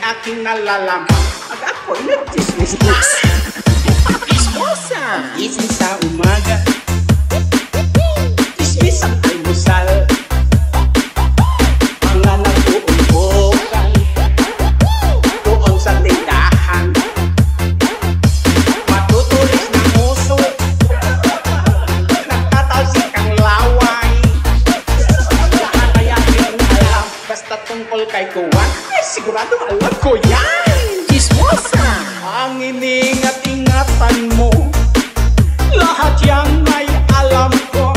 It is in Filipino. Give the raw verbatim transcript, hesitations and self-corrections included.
aking nalalaman. Pag ako'y nag-chismis books. Chismosa! Gising sa umaga, chismis ang almusal. Mga nag-uumbokan doon sa tindahan. Matutulis ng uso, nagtatalsik ang laway. Lahat kaya rin alam, basta tungkol kay Kuwan, ay sigurado alam ko yan. Chismosa! Ang iningat-ingatan mo, lahat yang may alam ko.